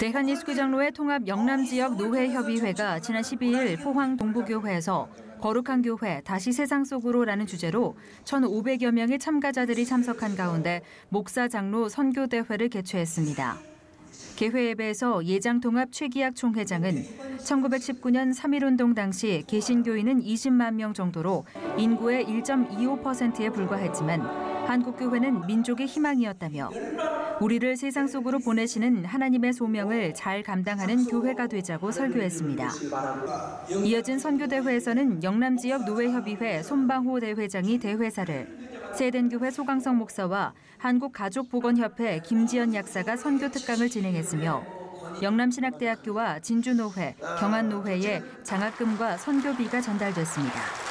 대한이스크장로회 통합 영남지역노회협의회가 지난 12일 포항 동부교회에서 거룩한 교회 다시 세상 속으로라는 주제로 1,500여 명의 참가자들이 참석한 가운데 목사 장로 선교대회를 개최했습니다. 개회 예배에서 예장통합 최기학 총회장은 1919년 3.1운동 당시 개신교인은 20만 명 정도로 인구의 1.25%에 불과했지만 한국교회는 민족의 희망이었다며 우리를 세상 속으로 보내시는 하나님의 소명을 잘 감당하는 교회가 되자고 설교했습니다. 이어진 선교대회에서는 영남지역 노회협의회 손방호 대회장이 대회사를, 세덴교회 소강성 목사와 한국가족보건협회 김지연 약사가 선교특강을 진행했으며 영남신학대학교와 진주노회, 경안노회에 장학금과 선교비가 전달됐습니다.